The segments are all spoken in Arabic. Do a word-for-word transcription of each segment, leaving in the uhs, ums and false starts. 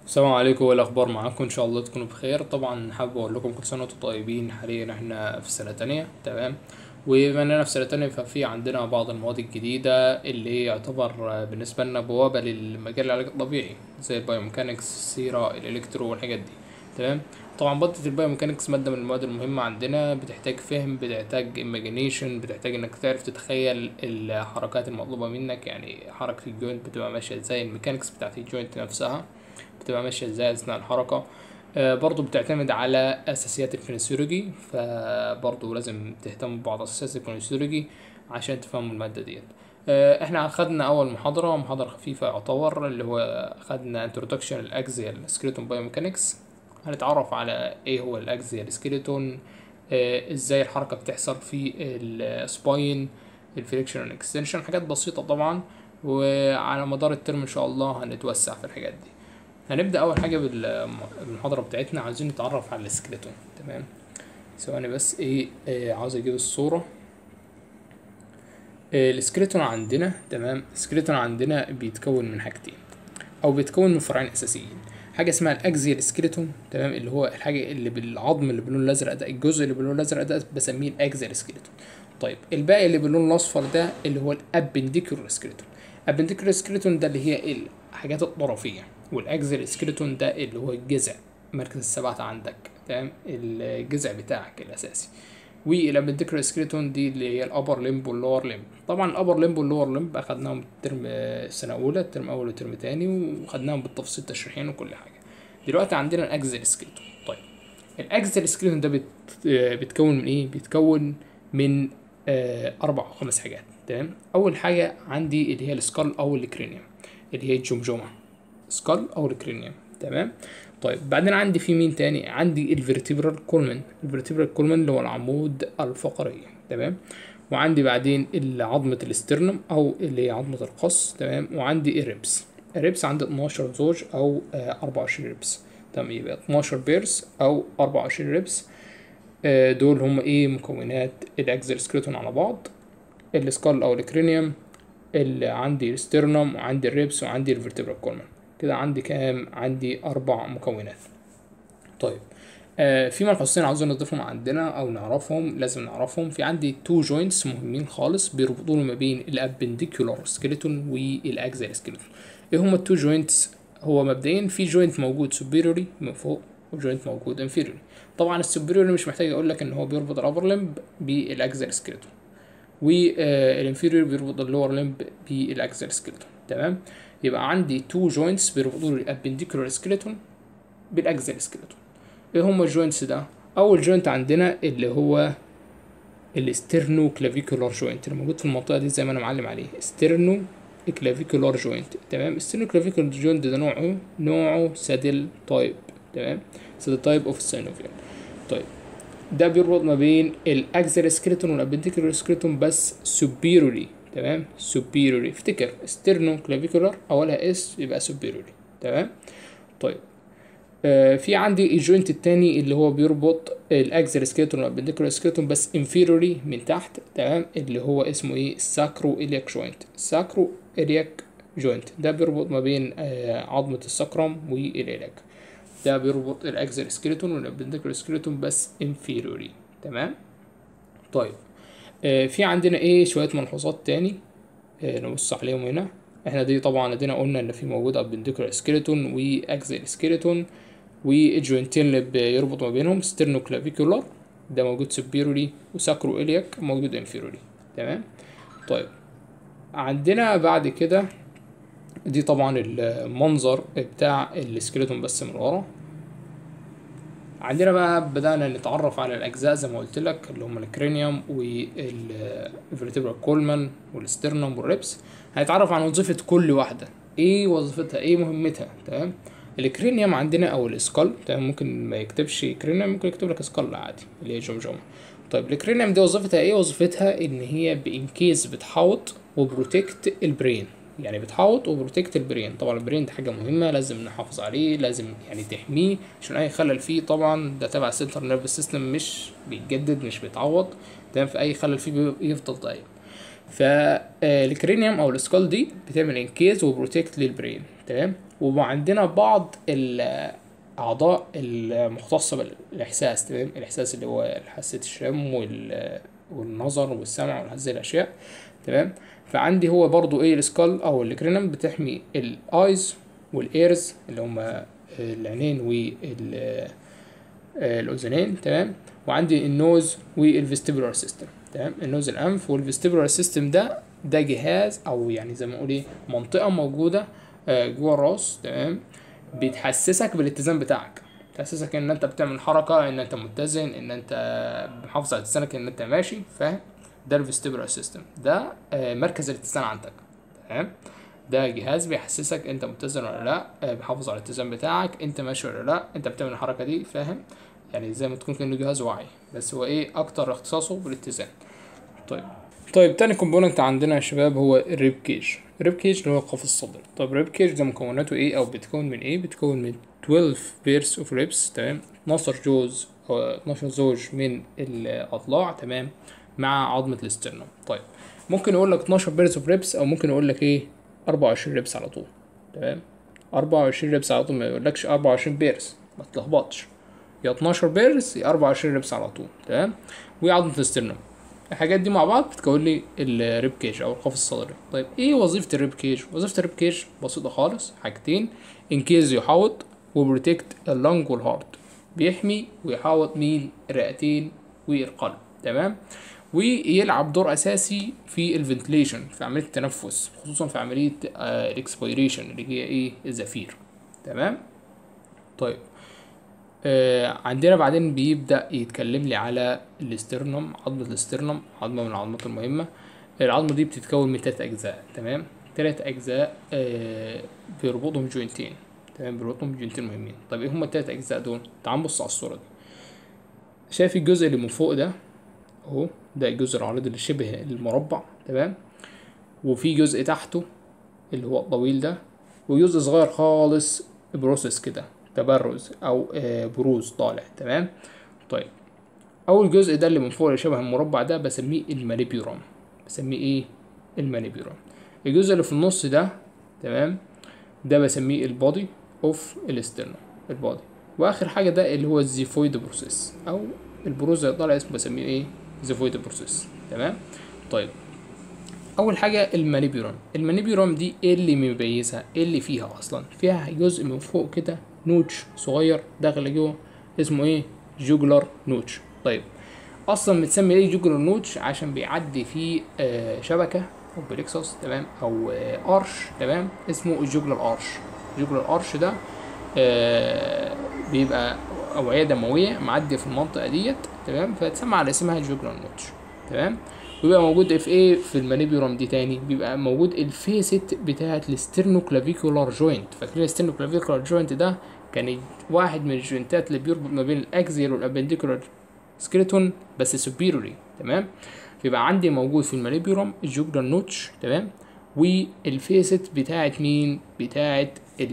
السلام عليكم، ايه الاخبار معاكم؟ ان شاء الله تكونوا بخير. طبعا حابب اقول لكم كل سنه وانتم طيبين. حاليا احنا في سنه تانية، تمام. وبما اننا في سنه تانية ففي عندنا بعض المواد الجديده اللي يعتبر بالنسبه لنا بوابه للمجال العلاج الطبيعي، زي البايوميكانكس، السيرة، الالكترو والحاجات دي، تمام. طبعا ماده البايوميكانكس ماده من المواد المهمه عندنا، بتحتاج فهم، بتحتاج ايماجينيشن، بتحتاج انك تعرف تتخيل الحركات المطلوبه منك. يعني حركه الجوينت بتبقى ماشيه ازاي، الميكانكس بتاعت الجوينت نفسها بتبقى ماشية ازاي اثناء الحركة. آه، برضو بتعتمد على اساسيات الكينيسيولوجي، فبرضو لازم تهتم ببعض اساسيات الكينيسيولوجي عشان تفهموا المادة ديت. آه، احنا خدنا اول محاضرة محاضرة خفيفة يعتبر، اللي هو خدنا introduction الاكزيال سكيلتون بايوميكانكس. هنتعرف على ايه هو الاكزيال سكيلتون، آه، ازاي الحركة بتحصل في السباين، الفليكشن والاكستنشن، حاجات بسيطة طبعا. وعلى مدار الترم ان شاء الله هنتوسع في الحاجات دي. هنبدأ أول حاجة بال- بالمحاضرة بتاعتنا، عايزين نتعرف على السكيلتون، تمام. ثواني بس ايه, إيه عاوز اجيب الصورة. إيه السكيلتون عندنا، تمام. السكيلتون عندنا بيتكون من حاجتين، او بيتكون من فرعين اساسيين. حاجه اسمها الاكزيال سكيلتون، تمام، اللي هو الحاجه اللي بالعظم اللي باللون الازرق ده، الجزء اللي باللون الازرق ده بسميه الاكزيال سكيلتون. طيب الباقي اللي باللون الاصفر ده اللي هو الابنديكولار سكيلتون. الابنديكولار سكيلتون ده اللي هي الحاجات الطرفيه، والاكزيال سكيلتون ده اللي هو الجذع، مركز الثبات عندك، تمام، الجذع بتاعك الاساسي. والابنديكولار سكيلتون دي اللي هي الابر ليمب واللور ليمب. طبعا الابر ليمب واللور ليمب اخدناهم الترم السنه اولى، الترم اول وترم تاني، وخدناهم بالتفصيل تشريحيا وكل حاجه. دلوقتي عندنا الاكزيال سكيلتون. طيب الاكزيال سكيلتون ده بت... بيتكون من ايه؟ بيتكون من آه، اربع او خمس حاجات، تمام. اول حاجه عندي اللي هي السكال او الكرينيوم، اللي هي الجمجمه، سكال او الكرينيوم، تمام. طيب بعدين عندي في مين تاني؟ عندي الفيرتيبرال كولمن. الفيرتيبرال كولمن اللي هو العمود الفقري، تمام. وعندي بعدين عظمة الاسترنم او اللي هي عظمة القص، تمام. وعندي الريبس. الريبس عندي اتناشر زوج او آه، اربعة وعشرين ريبس، تمام. يبقى اتناشر بيرس او اربعة وعشرين ريبس. آه، دول هم ايه؟ مكونات الاكزل سكريتون على بعض. السكال او الكرينيوم، اللي عندي السترنم، وعندي الريبس، وعندي الفرتبرال كولمن. كده عندي كام؟ عندي اربع مكونات. طيب آه في ملحوظتين عاوزين نضيفهم عندنا او نعرفهم، لازم نعرفهم. في عندي تو جوينتس مهمين خالص بيربطوا ما بين الابنديكولار سكيلتون والاكزيال سكيلتون. ايه هما التو جوينتس؟ هو مبدئيا في جوينت موجود سوبيريوري من فوق، وجوينت موجود انفيريوري. طبعا السوبيريوري مش محتاج اقول لك ان هو بيربط الابر لمب بالاكزيال سكيلتون، والانفيريور بيربط اللور لمب بالاكزيال سكيلتون، تمام. يبقى عندي تو جوينتس بيربطوا لي الابنديكولار سكيلتون بالاكزيال سكيلتون. ايه هما الجوينتس ده؟ اول جوينت عندنا اللي هو الاسترنو كلافيكولار جوينت، اللي موجود في المنطقه دي زي ما انا معلم عليه، استرنو كلافيكولار جوينت، تمام. استرنو كلافيكولار جوينت ده نوعه نوعه سادل تايب، تمام، سادل تايب اوف السينوفيال. طيب ده بيربط ما بين الاكزيال سكيلتون والابنديكولار سكيلتون بس سوبيروري، تمام، سوبيروري. افتكر استرنو كلافيكولار اولها اس يبقى سوبيروري، تمام. طيب آه في عندي الجوينت التاني اللي هو بيربط الاكزيال سكيلتون والابنديكولار سكيلتون بس انفيروري من تحت، تمام، اللي هو اسمه ايه؟ الساكرو الياك جوينت. الساكرو الياك جوينت ده بيربط ما بين آه عظمة السكرم والإلياك. ده بيربط الاكزيال سكيلتون والابنديكولار سكيلتون بس انفيروري، تمام. طيب آه في عندنا ايه شوية ملحوظات تاني آه نبص عليهم هنا. احنا دي طبعا ادينا قلنا ان في موجود ابنديكولار سكيلتون واكزيال سكيلتون، والجوينتين اللي بيربط ما بينهم ستيرنو كلافيكولار ده موجود سوبيروري، وساكرو الياك موجود انفيروري، تمام. طيب عندنا بعد كده دي طبعا المنظر بتاع السكيلتون بس من ورا. عندنا بقى بدأنا نتعرف على الأجزاء زي ما قلت لك، اللي هم الكرينيوم والفيرتيبرال كولمان والسترنم والريبس. هنتعرف عن وظيفة كل واحدة، ايه وظيفتها، ايه مهمتها، تمام. الكرينيوم عندنا او الاسكال، تمام، ممكن ما يكتبش كرينيوم، ممكن يكتب لك اسكال عادي اللي هي جمجمة. طيب الكرينيوم دي وظيفتها ايه؟ وظيفتها ان هي بانكيز بتحوط وبروتكت البرين، يعني بتحوط وبروتكت البرين. طبعا البرين ده حاجه مهمه لازم نحافظ عليه، لازم يعني تحميه عشان اي خلل فيه، طبعا ده تبع السنتر نيرفس سيستم، مش بيتجدد مش بيتعوض، تمام. في اي خلل فيه يفضل دايم. فالكرينيوم او السكال دي بتعمل انكيز وبروتكت للبرين، تمام. وعندنا بعض الاعضاء المختصه بالاحساس، تمام، الاحساس اللي هو حاسه الشم وال والنظر والسمع وهذه الاشياء، تمام. فعندي هو برضو ايه السكال او الكرينم بتحمي الايز والايرز اللي هما العينين والاذنين، تمام. وعندي النوز والفيستيبولار سيستم، تمام. النوز الانف والفيستيبولار سيستم ده ده جهاز او يعني زي ما نقول ايه منطقه موجوده جوه الراس، تمام، بتحسسك بالاتزان بتاعك، تحسسك ان انت بتعمل حركه، ان انت متزن، ان انت محافظ على اتزانك، ان انت ماشي، فاهم؟ ده الفيستيبولار سيستم، ده مركز الاتزان عندك، تمام. ده جهاز بيحسسك انت متزن ولا لا، بيحافظ على الاتزان بتاعك، انت ماشي ولا لا، انت بتعمل الحركه دي، فاهم؟ يعني زي ما تكون كأنه جهاز وعي، بس هو ايه اكتر اختصاصه بالاتزان. طيب طيب تاني كومبوننت عندنا يا شباب هو الريب كيج. الريب كيج اللي هو القفص الصدري. طب الريب كيج ده مكوناته ايه او بتكون من ايه؟ بتكون من اتناشر بيرس اوف ريبس، تمام، اتناشر جوز او اتناشر زوج من الاضلاع، تمام، مع عظمه الاسترنوم. طيب ممكن اقول لك اتناشر بيرس اوف ريبس او ممكن اقول لك ايه اربعة وعشرين ريبس على طول، تمام. اربعة وعشرين ريبس على طول، ما يقولكش اربعة وعشرين بيرس، ما تلخبطش، يا اتناشر بيرس يا اربعة وعشرين ريبس على طول، تمام. وعظمه الاسترنوم، الحاجات دي مع بعض بتكون لي الريب كيج او القفص الصدري. طيب ايه وظيفه الريب كيج؟ وظيفه الريب كيج بسيطه خالص، حاجتين، انكيز يحاوط وبروتكت اللنج والهارت، بيحمي ويحاوط مين؟ الرئتين والقلب، تمام. ويلعب دور اساسي في الفنتليشن، في عمليه التنفس، خصوصا في عمليه الاكسبيريشن اللي هي ايه الزفير، تمام. طيب آه عندنا بعدين بيبدأ يتكلم لي على الاسترنوم، عظمة الاسترنوم، عظمة من العظمات المهمة. العظمة دي بتتكون من تلات أجزاء، تمام، تلات أجزاء آه بيربطهم جوينتين، تمام، بيربطهم جوينتين مهمين. طب ايه هما التلات أجزاء دول؟ تعال نبص على الصورة دي. شايف الجزء اللي من فوق ده اهو، ده الجزء العريض اللي شبه المربع، تمام، وفي جزء تحته اللي هو الطويل ده، وجزء صغير خالص بروسس كده، تبرز او آه بروز طالع، تمام. طيب اول جزء ده اللي من فوق اللي شبه المربع ده بسميه المانيبيورم، بسميه ايه؟ المانيبيورم. الجزء اللي في النص ده، تمام، ده بسميه البودي اوف الاسترنوم، البودي. واخر حاجه ده اللي هو الزيفويد بروسيس او البروز اللي طالع اسمه بسميه ايه؟ زيفويد بروسيس، تمام. طيب اول حاجه المانيبيورم. المانيبيورم دي ايه اللي مميزها؟ ايه اللي فيها اصلا؟ فيها جزء من فوق كده نوتش صغير داخل جوه اسمه ايه؟ جوجلر نوتش. طيب اصلا متسمي ايه جوجلر نوتش؟ عشان بيعدي فيه آه شبكه او بليكسوس، تمام، او آه ارش، تمام، اسمه الجوجلر ارش. جوجلر ارش ده آه بيبقى اوعيه دمويه معديه في المنطقه ديت، تمام، فتسمى على اسمها جوجلر نوتش، تمام. بيبقى موجود في ايه في المانيبيورم دي تاني؟ بيبقى موجود الفيست بتاعه الاسترنوكلافيكولار جوينت. فاكرين الاسترنوكلافيكولار جوينت ده كان واحد من الجوينتات اللي بيربط ما بين الاكزيال والابنديكولار سكيلتون بس سوبيروري، تمام. فيبقى عندي موجود في المانيبيورم الجوجلر نوتش، تمام، والفيست بتاعه مين؟ بتاعه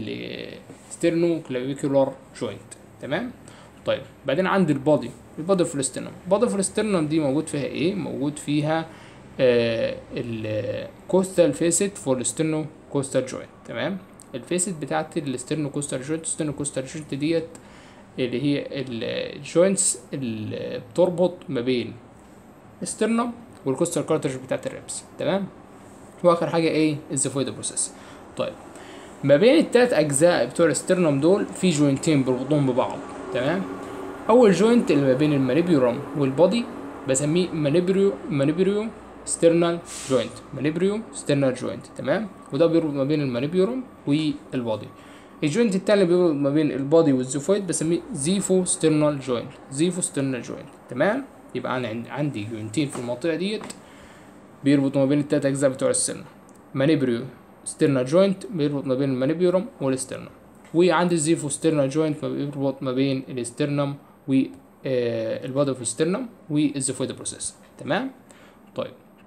الاسترنوكلافيكولار جوينت، تمام. طيب بعدين عندي البادي، البادي اوف الاسترنوم. البادي اوف الاسترنوم دي موجود فيها ايه؟ موجود فيها آه الكوستال فيسيت فور الاسترنو كوستال جوينت، تمام. الفيسيت بتاعت الاسترنو كوستال جوينت، الاسترنو كوستال جوينت ديت اللي هي الجوينتس اللي بتربط ما بين الاسترنوم والكوستال كارترج بتاعت الريبس، تمام. واخر حاجه ايه؟ الزيفويد بروسيس. طيب ما بين التلات اجزاء بتوع الاسترنوم دول في جوينتين بيربطوهم ببعض، تمام. اول جوينت اللي ما بين المانيبيورم والبودي بسميه مانيبريو مانيبريو سترنال جوينت، مانيبريو سترنال جوينت، تمام. وده بيربط ما بين المانيبيورم والبودي. الجوينت التاني اللي بيربط ما بين البودي والزيفويد بسميه زيفو سترنال جوينت، زيفو سترنال جوينت، تمام. يبقى انا عندي جوينتين في المنطقه ديت بيربطوا ما بين التلات اجزاء بتوع السنه. مانيبريو سترنال جوينت بيربط ما بين المانيبيورم والاسترنم، وعندي الزيفو سترنال جوينت بيربط ما بين الاسترنم والبادي اوف الاسترنم والزيفويد بروسيس، تمام. طيب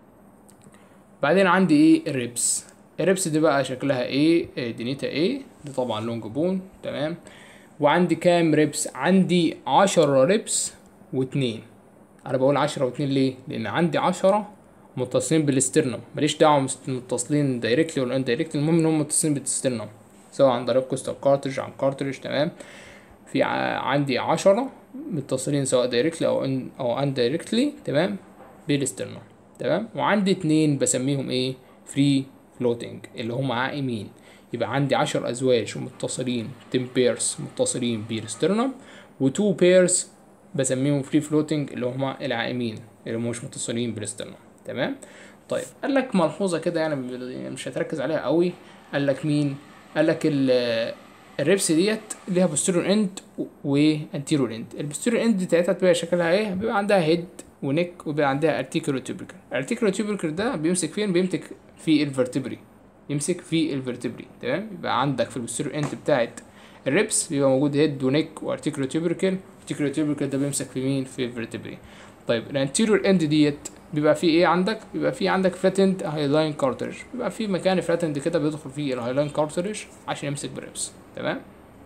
بعدين عندي ايه؟ الريبس. الريبس دي بقى شكلها ايه؟ دنيتها ايه؟ دي طبعا لونج بون، تمام. وعندي كام ريبس؟ عندي عشرة ريبس واتنين. انا بقول عشرة واتنين ليه؟ لان عندي عشرة متصلين بالاسترنم، ماليش دعوه متصلين دايركتلي ولا اندايركتلي، المهم ان هم متصلين بالاسترنم، سواء عن طريق كوستال كارتريج عن كارتريج. تمام. في ع- عندي عشرة متصلين سواء دايركتلي او ان او ان دايركتلي. تمام. بالاسترنال. تمام. وعندي اتنين بسميهم ايه؟ فري فلوتنج اللي هم عائمين. يبقى عندي عشر ازواج متصلين عشرة بيرز متصلين بالاسترنال، و2 بيرز بسميهم فري فلوتنج اللي هم العائمين اللي هم مش متصلين بالاسترنال. تمام. طيب قال لك ملحوظه كده يعني مش هتركز عليها قوي. قال لك مين؟ قال لك ال الريبس ديت ليها بوستيريور اند وانتيريور اند. البوستيريور اند بتاعتها بتبقى شكلها ايه؟ بيبقى عندها هيد ونك وبيبقى عندها ارتيكولو تيوبركل. الارتيكولو تيوبركل ده بيمسك فين؟ بيمسك في الفرتبري، يمسك في الفرتبري. تمام. يبقى عندك في البوستيريور اند بتاعت الريبس بيبقى موجود هيد ونك وارتيكولو تيوبركل. الارتيكولو تيوبركل ده بيمسك في مين؟ في الفرتبري. طيب الانتيريور اند ديت بيبقى فيه ايه عندك؟ بيبقى فيه عندك فلاتند هايلاين كارتريج، بيبقى فيه مكان فلاتند كده بيدخل فيه الهايلاين كارتريج عشان يمسك بريبس. تمام.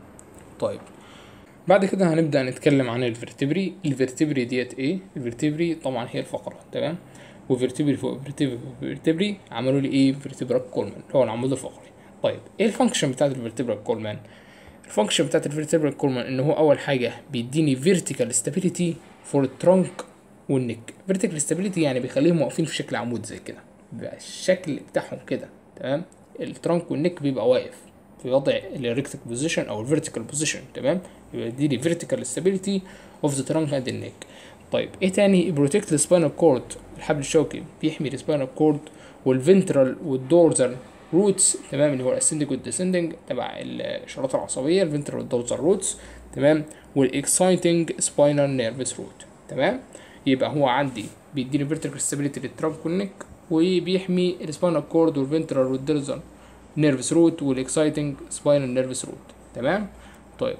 طيب بعد كده هنبدأ نتكلم عن الفرتبري. الفرتبري ديت ايه؟ الفرتبري طبعا هي الفقرة. تمام. وفرتبري فوق فيرتبري فيرتبري عملوا لي ايه؟ فيرتبرال كولمان اللي هو العمود الفقري. طيب ايه الفانكشن بتاعت الفيرتبرال كولمان؟ الفانكشن بتاعت الفيرتبرال كولمان ان هو اول حاجة بيديني فيرتيكال ستابيليتي فور الترنك والنك. فيرتيكال ستابيليتي يعني بيخليهم واقفين في شكل عمود زي كده، بيبقى الشكل بتاعهم كده. تمام. الترنك والنك بيبقى واقف في وضع الريكتيك بوزيشن او الفيرتيكال بوزيشن. تمام. يبقى دي فيرتيكال ستابيليتي اوف ذا ترنك اند النك. طيب ايه تاني؟ بروتكت السباينال كورد، الحبل الشوكي بيحمي السباينال كورد والفنترال والدورزال روتس. تمام. اللي هو الاسندنج والديسندنج تبع الاشارات العصبيه، الفنترال والدورزال روتس. تمام. والاكسايتنج سباينال نيرفس روت. تمام. يبقى هو عندي بيديني فيرتيكال ستابيليتي للترنك والنك، وبيحمي السباينال كورد والفنترال والدورزال نيرفس روت والاكسايتنج سباينال نيرفس روت. تمام. طيب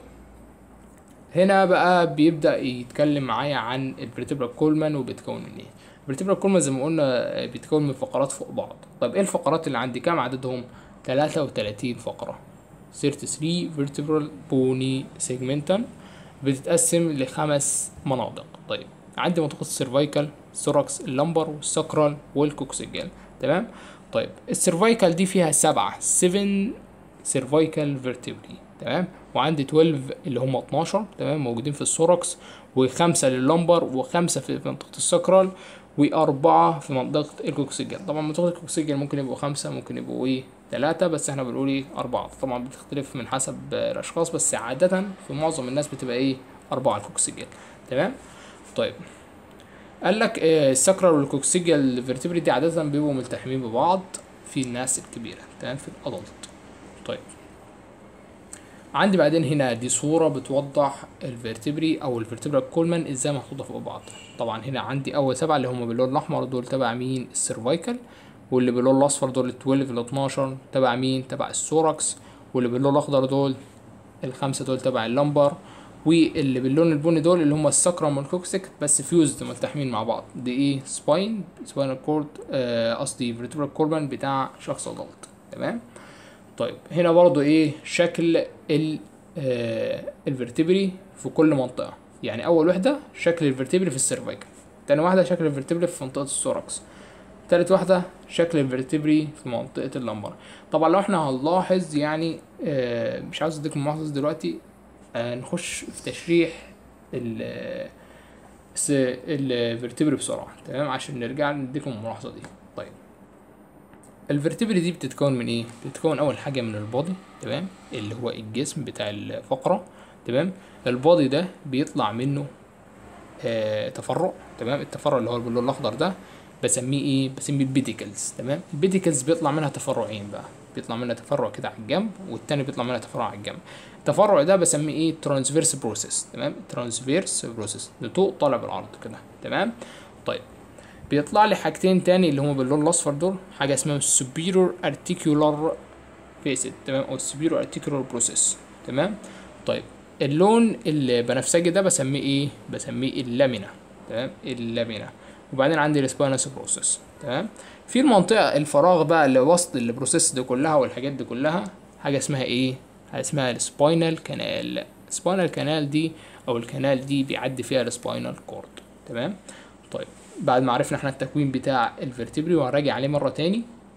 هنا بقى بيبدأ يتكلم معايا عن الفرتبرال كولمان وبيتكون من ايه. الفرتبرال كولمان زي ما قلنا بيتكون من فقرات فوق بعض. طيب ايه الفقرات اللي عندي؟ كام عددهم؟ ثلاثة وثلاثين فقرة. ثلاثة وثلاثين فيرتبرال بوني سيجمنتال بتتقسم لخمس مناطق. طيب عندي منطقة السيرفايكال، الثوركس، اللمبر والساكرال والكوكسيجال. تمام. طيب السيرفايكال دي فيها سبعة سبعة سيرفايكال فيرتبري. تمام. وعندي اتناشر اللي هم اتناشر. تمام. موجودين في الثوركس، وخمسة لللمبر، وخمسة في منطقة الساكرال، وأربعة في منطقة الكوكسيجال. طبعا منطقة الكوكسيجال ممكن يبقوا خمسة، ممكن يبقوا ايه ثلاثة، بس احنا بنقول ايه أربعة. طبعا بتختلف من حسب الأشخاص، بس عادة في معظم الناس بتبقى ايه أربعة الكوكسيجال. تمام. طيب قال لك آه الساكرال والكوكسيجال فيرتبري دي عادة بيبقوا ملتحمين ببعض في الناس الكبيرة. تمام. في الأدلت. طيب عندي بعدين هنا دي صورة بتوضح الفيرتبري او الفيرتبرال كولمان ازاي محطوطة فوق بعض. طبعا هنا عندي اول سبعة اللي هم باللون الاحمر دول تبع مين؟ السيرفايكال. واللي باللون الاصفر دول اتناشر ل اتناشر تبع مين؟ تبع الثوركس. واللي باللون الاخضر دول الخمسة دول تبع اللمبر. واللي باللون البني دول اللي هم الساكرام والكوكسيك بس فيوزد ملتحمين مع بعض. دي ايه؟ سباين سباينال كورد قصدي فيرتبرال كولمان بتاع شخص ادلت. تمام. طيب هنا برضو ايه شكل ال آه الفرتبري في كل منطقة. يعني اول واحدة شكل الفرتبري في السيرفايكال، تاني واحدة شكل الفرتبري في منطقة الثوركس، تالت واحدة شكل الفرتبري في منطقة اللمبر. طبعا لو احنا هنلاحظ يعني آه مش عاوز اديكم ملاحظة دلوقتي، آه نخش في تشريح ال الفرتبري بسرعة. تمام. عشان نرجع نديكم الملاحظة دي. طيب الفرتبري دي بتتكون من ايه؟ بتتكون اول حاجه من البادي. تمام. اللي هو الجسم بتاع الفقره. تمام. البادي ده بيطلع منه آه تفرع. تمام. التفرع اللي هو باللون الاخضر ده بسميه ايه؟ بسميه البيديكلز. تمام. البيديكلز بيطلع منها تفرعين بقى، بيطلع منها تفرع كده على الجنب، والتاني بيطلع منها تفرع على الجنب. التفرع ده بسميه ايه؟ ترانسفيرس بروسيس. تمام. ترانسفيرس بروسيس لطوق طالع بالعرض كده. تمام. طيب بيطلع لي حاجتين تاني اللي هم باللون الاصفر دول، حاجه اسمها السوبيرور ارتيكولار فيسد. تمام. او السوبيرور ارتيكولار بروسيس. تمام. طيب اللون البنفسجي ده بسميه ايه؟ بسميه اللامينا. تمام. اللامينا. وبعدين عندي السباينس بروسيس. تمام. في المنطقه الفراغ بقى اللي وسط البروسيس دي كلها والحاجات دي كلها حاجه اسمها ايه؟ حاجه اسمها السباينال كانال. السباينال كانال دي او الكانال دي بيعدي فيها السباينال كورد. تمام. طيب بعد ما عرفنا احنا التكوين بتاع الفرتبري وهنراجع عليه مره تاني،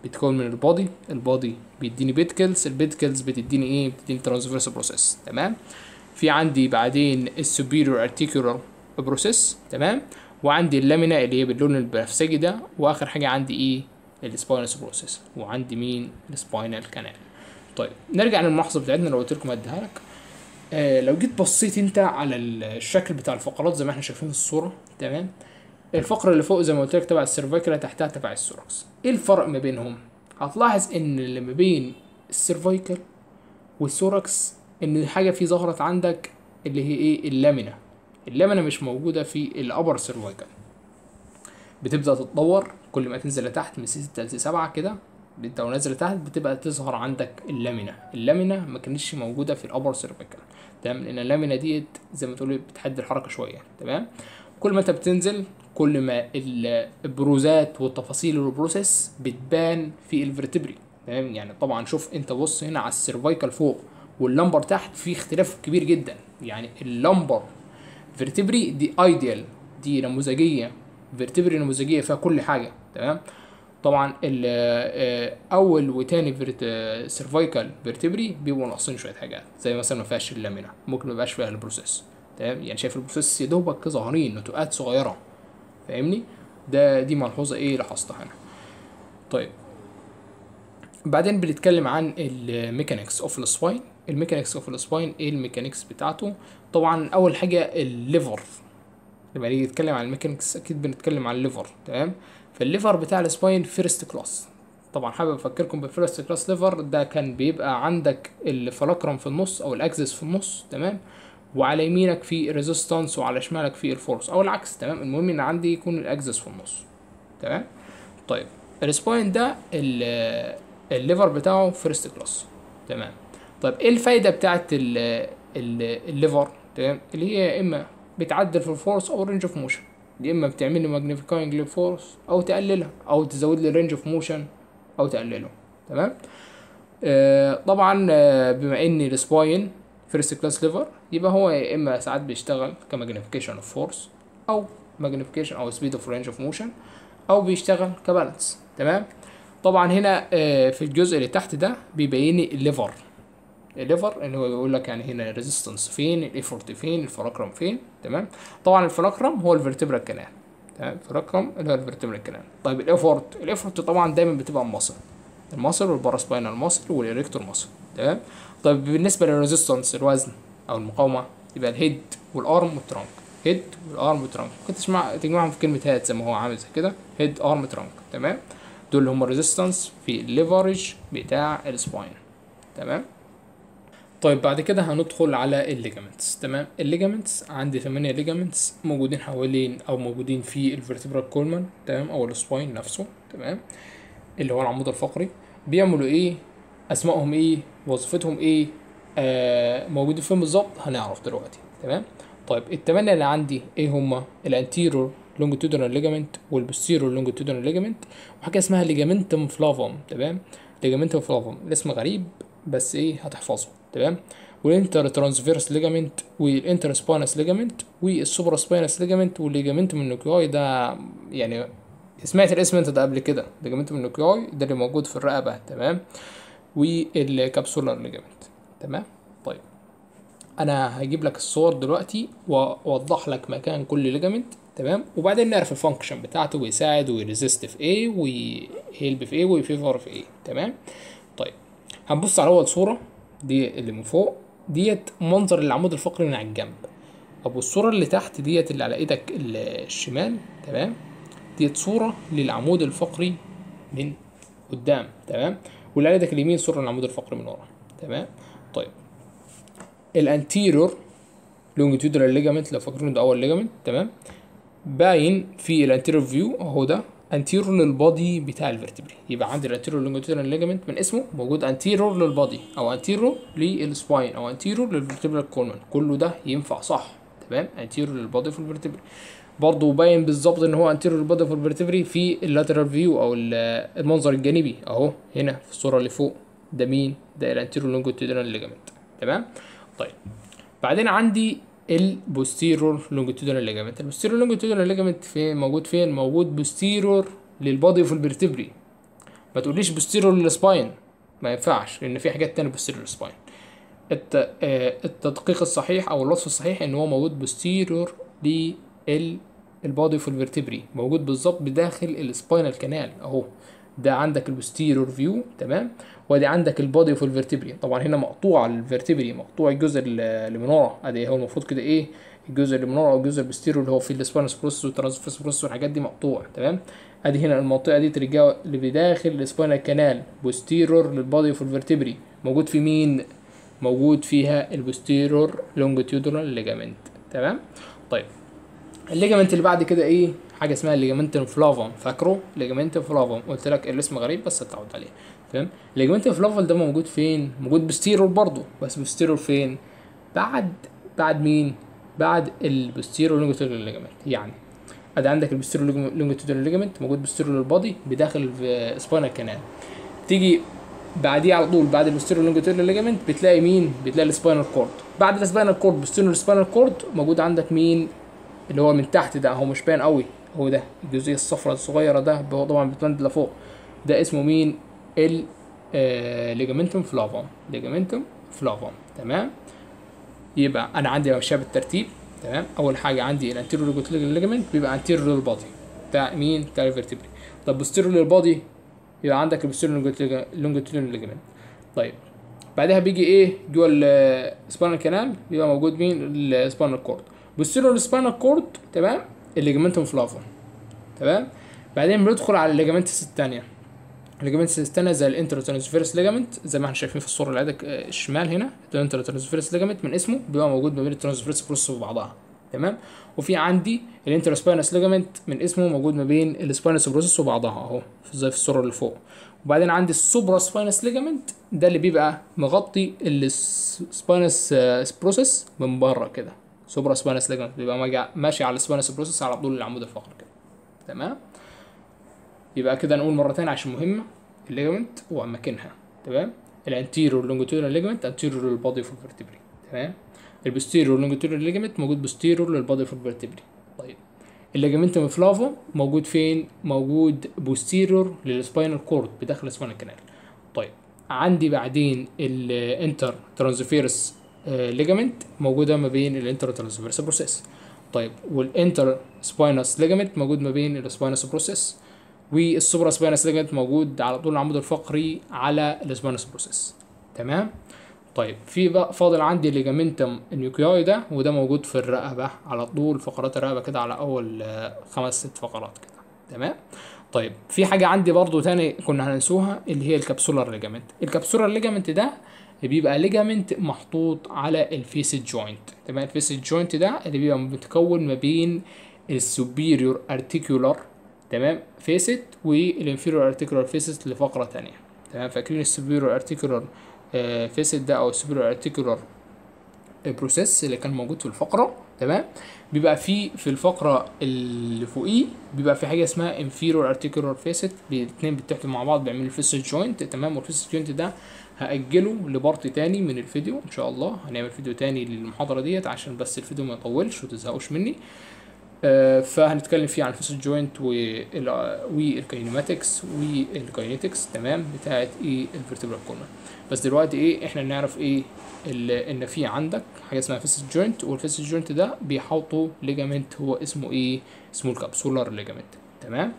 بيتكون من البادي، البادي بيديني بيتكلز، البيتكلز بتديني ايه؟ بتديني ترانسفيرس بروسيس. تمام. في عندي بعدين السوبيريور ارتيكولار بروسيس. تمام. وعندي اللامينا اللي هي باللون البنفسجي ده، واخر حاجه عندي ايه؟ السباينس بروسيس، وعندي مين؟ السباينال كانال. طيب نرجع للملاحظه بتاعتنا اللي قلت لكم اديها لك. آه لو جيت بصيت انت على الشكل بتاع الفقرات زي ما احنا شايفين في الصوره، تمام، الفقره اللي فوق زي ما قلت لك تبع السيرفيكال، تحتها تبع الثوركس. ايه الفرق ما بينهم؟ هتلاحظ ان اللي ما بين السيرفيكال والثوركس ان حاجه في ظهرت عندك اللي هي ايه؟ اللامينا. اللامينا مش موجوده في الابر سيرفيكال، بتبدا تتطور كل ما تنزل لتحت من سي ستة ل سي سبعة كده، انت ونازل لتحت بتبقى تظهر عندك اللامينا. اللامينا ما كانتش موجوده في الابر سيرفيكال، تمام، لان اللامينا ديت زي ما تقول بتحدي الحركه شويه. تمام. كل ما انت بتنزل كل ما البروزات والتفاصيل البروسيس بتبان في الفرتبري. تمام. يعني طبعا شوف انت بص هنا على السيرفيكال فوق واللمبر تحت في اختلاف كبير جدا. يعني اللمبر فيرتبري دي ايديال، دي نموذجيه، فيرتبري نموذجيه فيها كل حاجه. تمام. طبعا اول وتاني سيرفيكال فيرتبري بيبقوا ناقصين شويه حاجات، زي مثلا ما فيهاش اللامينا، ممكن ما يبقاش فيها البروسيس. تمام. يعني شايف البروسيس يا دوبك ظاهرين نتوءات صغيره، فاهمني؟ ده دي ملحوظه ايه لاحظتها هنا. طيب بعدين بنتكلم عن الميكانيكس اوف السباين. الميكانيكس اوف السباين ايه الميكانيكس بتاعته؟ طبعا اول حاجه الليفر. لما نيجي نتكلم عن الميكانيكس اكيد بنتكلم عن الليفر. تمام. فالليفر بتاع السباين فيرست كلاس. طبعا حابب افكركم بالفيرست كلاس ليفر ده كان بيبقى عندك الفلاكرم في النص او الاكسس في النص. تمام. وعلى يمينك في ريزيستانس وعلى شمالك في الفورس او العكس. تمام. المهم ان عندي يكون الاكسس في النص. تمام. طيب السباين ده الليفر بتاعه فيرست كلاس. تمام. طيب ايه الفايده بتاعت الليفر؟ تمام. اللي هي يا اما بتعدل في الفورس او الرينج اوف موشن، يا اما بتعمل لي ماجنيفيكاينج للفورس او تقللها، او تزود لي الرينج اوف موشن او تقلله. تمام. آه طبعا آه بما ان السباين فيرست كلاس ليفر يبقى هو يا اما ساعات بيشتغل كماجنيفيكيشن اوف فورس او ماجنيفيكيشن او سبيد اوف رينج اوف موشن، او بيشتغل كبالانس. تمام. طبعا هنا آه في الجزء اللي تحت ده بيبين لي الليفر. الليفر اللي هو بيقول لك يعني هنا الريزيستنس فين، الايفورت فين، الفراكرم فين. تمام. طبعا الفراكرم هو الفرتبرال كانال. تمام. الفراكرم اللي هو الفرتبرال كانال. طيب الايفورت، الايفورت طبعا دايما بتبقى المصل، المصل والباراسباينال مصل والاريكتور مصل. تمام. طيب بالنسبه للريزيستنس الوزن او المقاومه يبقى الهيد والارم والترانك. هيد والارم والترانك ممكن تسمع تجمعهم في كلمه هاد زي ما هو عامل زي كده، هيد ارم ترانك. تمام. دول اللي هم الريزيستنس في الليفرج بتاع السباين. تمام. طيب بعد كده هندخل على الليجامنتس. تمام. الليجامنتس عندي ثمانية ليجامنتس موجودين حوالين او موجودين في الفرتبرال كولمان. تمام. او السباين نفسه. تمام. اللي هو العمود الفقري. بيعملوا ايه؟ اسمائهم ايه؟ وظيفتهم ايه؟ آه موجودين فين بالظبط؟ هنعرف دلوقتي. تمام. طيب الثمانية اللي عندي ايه هما؟ الانتيرور لونجيتودينال ليجامنت، والبوستيرور لونجيتودينال ليجامنت، وحاجه اسمها ليجامنتم فلافوم. تمام. ليجامنتم فلافوم الاسم غريب بس ايه هتحفظه. تمام. والانتر ترانسفيرس ليجامنت، والانتر سباينس ليجامنت، والسوبرا سباينس ليجامنت، والليجامنتم النوكياي ده يعني سمعت الاسم انت ده قبل كده، ليجامنتم النوكياي ده اللي موجود في الرقبه. تمام. والكابسولار ليجامنت. تمام. طيب انا هجيب لك الصور دلوقتي واوضح لك مكان كل ليجامنت. تمام. وبعدين نعرف الفانكشن بتاعته، ويساعد ويريزيست في ايه، ويهيلب في ايه، ويفيفر في ايه. تمام. طيب هنبص على اول صوره دي اللي من فوق، ديت منظر العمود الفقري من على الجنب. ابو الصوره اللي تحت ديت اللي على ايدك الشمال. تمام. ديت صوره للعمود الفقري من قدام. تمام. واللي على ايدك اليمين صوره للعمود الفقري من ورا. تمام. طيب الانتيرور لونجيتودينال ليجامنت لو فاكرين ده اول ليجامنت. تمام. باين في الانتيرور فيو اهو، ده انتيرور للبادي بتاع الفرتبري. يبقى عندي الانتيرور لونجيتودينال ليجامنت من اسمه موجود انتيرور للبادي، او انتيرور للسباين، او انتيرور للفرتبرال كولمان. كله ده ينفع صح. تمام. انتيرور للبادي في الفرتبري. برضه باين بالظبط ان هو انتيرور للبادي في الفرتبري في اللاترال فيو او المنظر الجانبي اهو هنا في الصوره اللي فوق. ده مين؟ ده الانتيرور لونجيتودينال ليجامنت. تمام. طيب بعدين عندي البوستيرور لونجيتودينال ليجامنت. البوستيرور لونجيتودينال ليجامنت فين موجود؟ فين موجود؟ بوستيرور للبادي في الفرتبري. ما تقوليش بوستيرور للسباين، ما ينفعش، لان في حاجات تانية بوستيرور للسباين. الت... آه، التدقيق الصحيح او الوصف الصحيح ان هو موجود بوستيرور لل البادي في الفرتبري، موجود بالظبط بداخل السباينال كانال اهو. ده عندك البوستيرور فيو، تمام، وادي عندك البادي في الفرتبري. طبعا هنا مقطوع الفرتبري، مقطوع الجزء اللي من ورا، ادي هو المفروض كده ايه، الجزء اللي من ورا او الجزء البوستيرور اللي هو في السباينس بروسس والترانسفيرس بروسس والحاجات دي مقطوع، تمام. ادي هنا المنطقه دي ترجع اللي بداخل السباينال كانال بوستيرور للبادي في الفرتبري، موجود في مين؟ موجود فيها البوستيرور لونجيتيودونال ليجامنت، تمام. طيب الليجامنت اللي بعد كده ايه؟ حاجه اسمها الليجامنت فلافوم، فاكره الليجامنت فلافوم؟ قلت لك الاسم غريب بس اتعود عليه، فاهم. الليجامنت فلافوم ده موجود فين؟ موجود بوستيرور برضه، بس بوستيرور فين؟ بعد بعد مين؟ بعد البوستيرور لونجيتيودونال ليجامنت. يعني ادي عندك البوستيرور لونجيتيودونال ليجامنت موجود بوستيرور للبادي بداخل سباينال كانال. تيجي بعديه على طول بعد البوستيرور لونجيتيودونال ليجامنت بتلاقي مين؟ بتلاقي السباينال كورد. بعد السباينال كورد بوستيرور سباينال كورد موجود عندك مين؟ اللي هو من تحت ده، هو مش باين قوي، هو ده الجزئيه الصفراء الصغيره ده، هو طبعا بتمد لفوق، ده اسمه مين؟ ال ليجامنتوم فلافوم، ليجامنتوم فلافوم، تمام. يبقى انا عندي ماشيه بالترتيب، تمام. اول حاجه عندي الانتيريور لونجيتيودنال ليجامنت بيبقى انتيريور للبادي بتاع مين؟ بتاع الفيرتبري. طب بوستيريور للبادي يبقى عندك البوستيريور لونجيتيودنال ليجامنت. طيب بعدها بيجي ايه جوه السباينال كانال؟ بيبقى موجود مين؟ السباينال كورد. بوستيريور سباينال كورد، تمام، الليجامنتوم فلافوم، تمام. بعدين بندخل على الليجامنتس الثانيه. الليجامنتس الثانيه زي الانترترانسفيرس ليجامنت، زي ما احنا شايفين في الصوره اللي عندك الشمال هنا، الانترترانسفيرس ليجامنت من اسمه بيبقى موجود ما بين الترانسفيرس بروسس وبعضها، تمام. وفي عندي الانترسباينس ليجامنت من اسمه موجود ما بين السباينس بروسس وبعضها اهو زي في الصوره اللي فوق. وبعدين عندي السوبرا سباينس ليجامنت، ده اللي بيبقى مغطي السباينس بروسس من بره كده. سوبرا سباينس ليجامنت بيبقى ماشي على السباينس بروسس على طول العمود الفقري كده، تمام. يبقى كده نقول مره ثانيه عشان مهمه الليجامنت واماكنها، تمام. الانتيريور لونجيتودينال ليجامنت انتيريور للبادي في الفرتبري، تمام. البوستيريور لونجيتودينال ليجامنت موجود بوستيريور للبادي في الفرتبري. طيب الليجامنتوم فلافو موجود فين؟ موجود بوستيريور للسباينال كورد بداخل السباينال كانال. طيب عندي بعدين الانتر ترانسفيرس ليجامنت موجوده ما بين الانتر ترانسفيرس بروسيس. طيب والانتر سباينس ليجامنت موجود ما بين السباينس بروسيس، والسوبرا سباينس ليجامنت موجود على طول العمود الفقري على السباينس بروسيس، تمام. طيب في بقى فاضل عندي ليجامنتم النيوكلياي ده، وده موجود في الرقبه على طول فقرات الرقبه كده على اول خمس ست فقرات كده، تمام. طيب في حاجه عندي برضو تاني كنا هننسوها اللي هي الكابسولار ليجامنت. الكابسولار ليجامنت ده بيبقى ليجامنت محطوط على الفيسد جوينت، تمام. الفيسد جوينت ده اللي بيبقى متكون ما بين السوبيريور ارتيكولار، تمام، فيسد والانفيريور ارتيكولار فيسد لفقره تانية، تمام. فاكرين السوبيريور ارتيكولار فيسد ده او السوبيريور ارتيكولار بروسيس اللي كان موجود في الفقره، تمام. بيبقى في في الفقره اللي فوقيه بيبقى في حاجه اسمها انفيريور ارتيكولار فيسد، الاثنين بيتحدوا مع بعض بيعملوا الفيسد جوينت، تمام. والفيسد جوينت ده هاجله لبارت تاني من الفيديو ان شاء الله، هنعمل فيديو تاني للمحاضره ديت عشان بس الفيديو ما يطولش وتزهقوش مني. آه فهنتكلم فيه عن الفيسد جوينت والكاينماتكس والكاينيتكس، تمام، بتاعت ايه الفيرتبرال كولون. بس دلوقتي ايه احنا نعرف ايه ان في عندك حاجه اسمها فيسد جوينت، والفيسد جوينت ده بيحوطه ليجامنت هو اسمه ايه؟ اسمه الكابسولار ليجامنت، تمام.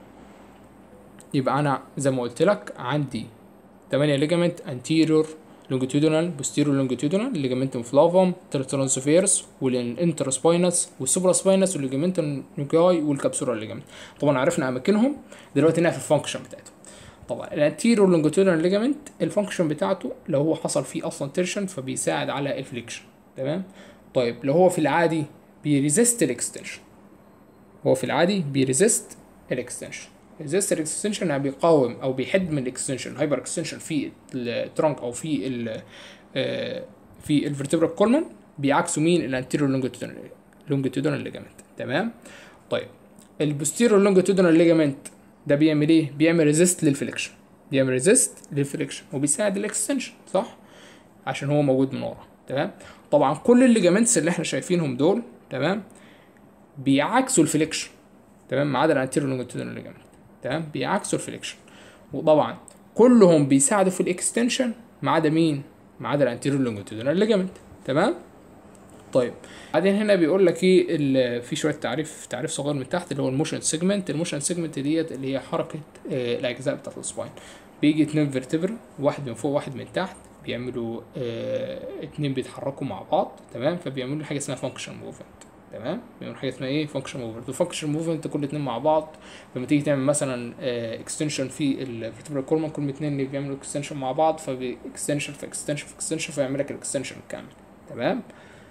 يبقى انا زي ما قلت لك عندي ثمانية ليجامنت: انتيريور لونجيتودينال، بوستيريور لونجيتودينال، ليجامنتوم فلافوم، ترانسفيرس، والانترسباينس، والسوبراسباينس، والليجامنتوم نيوكلاي، والكابسولار ليجامنت. طبعا عرفنا اماكنهم، دلوقتي نعرف الفانكشن بتاعتهم. طبعا الانتيريور لونجيتودينال ليجامنت الفانكشن بتاعته لو هو حصل فيه اصلا تيرشن فبيساعد على الفليكشن، تمام. طيب لو هو في العادي بيريزيست الاكستنشن، هو في العادي بيريزيست الاكستنشن. ريزيست الاكستنشن يعني بيقاوم او بيحد من الاكستنشن، هايبر اكستنشن في الترانك او في ال في الفرتبرال كولمن، بيعكسوا مين؟ الانتيريور لونجيتودينال لونجيتودينال ليجامنت، تمام. طيب البوستيريور لونجيتودينال ليجامنت ده بيعمل ايه؟ بيعمل ريزيست للفليكشن، بيعمل ريزيست للفليكشن وبيساعد الاكستنشن، صح؟ عشان هو موجود من ورا، تمام. طبعا كل الليجامنتس اللي احنا شايفينهم دول، تمام، بيعكسوا الفليكشن، تمام، ما عدا الانتيريور لونجيتودينال ليجامنت، تمام، بيعكسوا الفليكشن. وطبعا كلهم بيساعدوا في الاكستنشن ما عدا مين؟ ما عدا الانتيريور لونجيتودينال ليجامنت. تمام. طيب بعدين هنا بيقول لك ايه، في شويه تعريف تعريف صغير من تحت اللي هو الموشن سيجمنت. الموشن سيجمنت ديت اللي هي حركه آه الاجزاء بتاعت السباين. بيجي اتنين فيرتبرا، واحد من فوق واحد من تحت، بيعملوا آه اتنين بيتحركوا مع بعض. تمام. فبيعملوا حاجه اسمها فانكشن موفمنت. تمام. بيعملوا حاجه اسمها ايه؟ فانكشن موفمنت. الفانكشن موفمنت كل اتنين مع بعض لما تيجي تعمل مثلا اكستنشن في الفيرتبرا كولوم، كل اتنين اللي بيعملوا اكستنشن مع بعض فباكستنشن في اكستنشن في اكستنشن فيعمل لك الاكستنشن الكامل. تمام.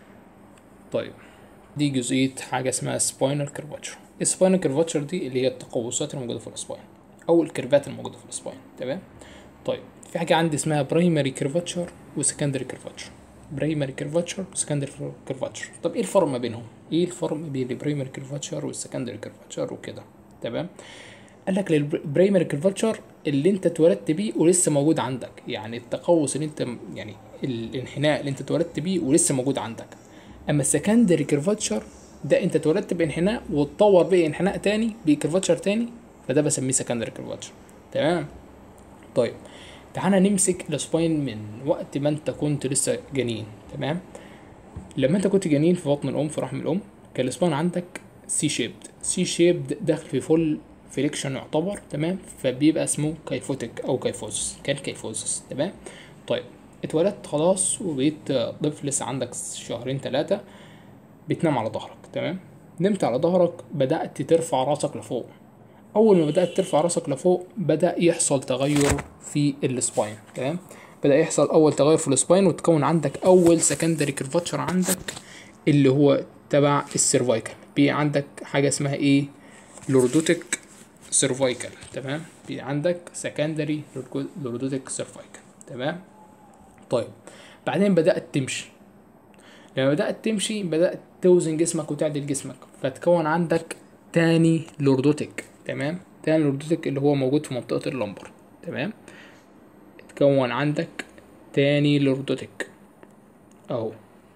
طيب دي جزئيه حاجه اسمها سباينال كيرفاتشر. السباينال كيرفاتشر دي اللي هي التقوسات الموجوده في السباين او الكيرفات الموجوده في السباين. تمام. طيب في حاجه عندي اسمها برايمري كيرفاتشر وسكندري كيرفاتشر. برايمري كيرفاتشر وسكندري كيرفاتشر. طب ايه الفرق ما بينهم؟ ايه الفرق بين البرايمري كيرفاتشر والسكندري كيرفاتشر وكده؟ تمام. قال لك للبرايمري كيرفاتشر اللي انت اتولدت بيه ولسه موجود عندك، يعني التقوس اللي انت يعني الانحناء اللي انت اتولدت بيه ولسه موجود عندك. اما السكندري كيرفاتشر ده انت اتولدت بانحناء واتطور بيه انحناء تاني بكيرفاتشر تاني، فده بسميه سكندري كيرفاتشر. تمام. طيب تعالى نمسك السباين من وقت ما انت كنت لسه جنين. تمام. لما انت كنت جنين في بطن الام في رحم الام كان السباين عندك سي شيبد. سي شيبد داخل في فول فليكشن يعتبر. تمام. فبيبقى اسمه كيفوتك او كيفوزس. كان كيفوزس. تمام. طيب اتولدت خلاص وبقيت طفل لسه عندك شهرين ثلاثة، بتنام على ظهرك. تمام. نمت على ظهرك بدأت ترفع راسك لفوق. اول ما بدأت ترفع راسك لفوق بدأ يحصل تغير في السباين. تمام. بدأ يحصل اول تغير في السباين وتكون عندك اول سكندري كيرفاتشر عندك اللي هو تبع السيرفايكال. بي عندك حاجة اسمها ايه؟ لوردوتيك سيرفايكال. تمام. بي عندك سكندري لوردوتيك سيرفايكال. تمام. طيب بعدين بدأت تمشي. لما بدأت تمشي بدأت توزن جسمك وتعدل جسمك فتكون عندك تاني لوردوتيك. تمام. تاني لوردوتيك اللي هو موجود في منطقة اللمبر. تمام. تكون عندك تاني لوردوتيك اهو.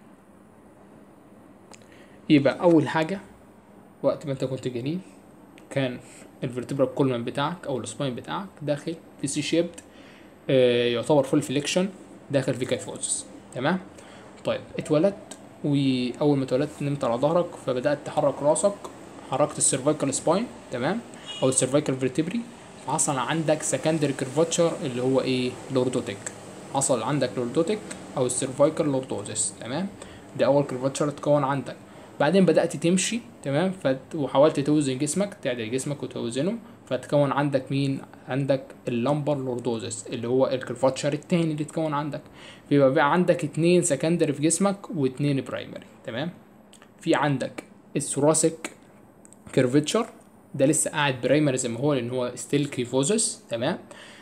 يبقى اول حاجة وقت ما انت كنت جنين كان الفرتبرا كولمن بتاعك او السباين بتاعك داخل في سي شيبد، آه يعتبر فول فليكشن، داخل في كيفوزس. تمام. طيب اتولدت، واول ما اتولدت نمت على ظهرك فبدات تحرك راسك، حركت السيرفايكال سباين. تمام. او السيرفايكال فيرتبري، فحصل عندك سكندري كيرفاتشر اللي هو ايه؟ لوردوتيك. حصل عندك لوردوتيك او السيرفايكال لوردوزس. تمام. ده اول كيرفاتشر اتكون عندك. بعدين بدات تمشي. تمام. فت... وحاولت توزن جسمك، تعدل جسمك وتوزنه، فتكون عندك مين؟ عندك اللمبر لوردوزس اللي هو الكيرفاتشر التاني اللي اتكون عندك. بيبقى بقى عندك اتنين سكندري في جسمك واتنين برايمري. تمام. في عندك الثوراسيك كيرفتشر ده لسه قاعد برايمري زي ما هو لان هو ستيل كيفوزس. تمام.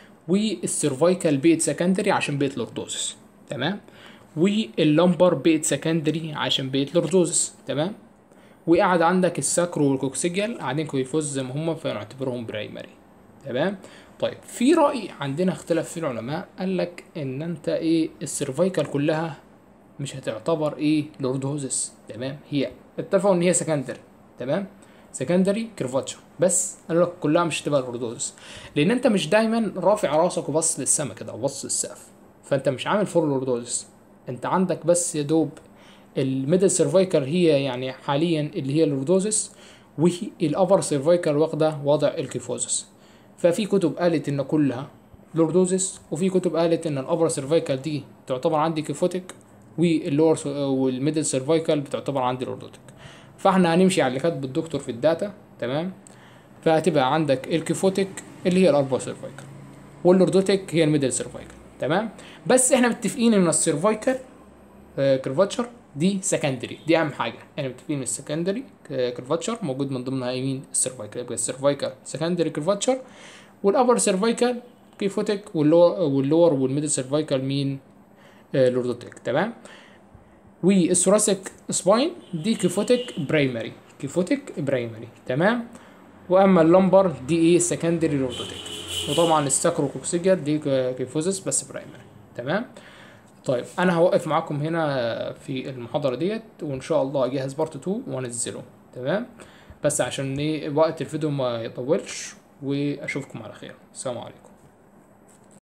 والسيرفايكال بيت سكندري عشان بيت لوردوزس. تمام. واللمبر بيت سكندري عشان بيت لوردوزس. تمام. وقعد عندك الساكرو والكوكسيجيال قاعدين كيفوز زي ما هم فنعتبرهم برايمري. تمام. طيب في رأي عندنا اختلاف فيه العلماء، قال لك ان انت ايه السيرفايكال كلها مش هتعتبر ايه لوردوزس. تمام. هي اتفقوا ان هي سكندري. تمام. سكندري كيرفاتشر بس قالوا لك كلها مش هتبقى لوردوزس لان انت مش دايما رافع راسك وبص للسما كده وبص للسقف، فانت مش عامل فور لوردوزس. انت عندك بس يا دوب الميدل سيرفايكال هي يعني حاليا اللي هي اللوردوزس، والابر سيرفايكال واخده وضع الكيفوزس. ففي كتب قالت ان كلها لوردوزس، وفي كتب قالت ان الابر سيرفايكال دي تعتبر عندي كيفوتيك، واللور والميدل سيرفايكال بتعتبر عندي لوردوتيك. فاحنا هنمشي على اللي كاتبه الدكتور في الداتا. تمام. فهتبقى عندك الكيفوتيك اللي هي الابر سيرفايكال، واللوردوتيك هي الميدل سيرفايكال. تمام. بس احنا متفقين ان السيرفايكال كيرفاتشر دي سكندري، دي اهم حاجه. احنا متفقين ان السكندري كيرفاتشر موجود من ضمنها يمين السيرفايكال، يبقى السيرفايكال سكندري كيرفاتشر، والابر سيرفايكال كيفوتيك، واللور واللور والميدل سيرفايكال مين؟ آه لوردوتيك. تمام. والثوراسيك سباين دي كيفوتيك برايمري، كيفوتيك برايمري. تمام. واما اللمبر دي ايه؟ سكندري لوردوتيك. وطبعا الساكروكوكسيجيال دي كيفوزس بس برايمري. تمام. طيب انا هوقف معاكم هنا في المحاضره ديت، وان شاء الله اجهز بارت اتنين وانزله. تمام. بس عشان ايه وقت الفيديو ما يطولش، واشوفكم على خير. السلام عليكم.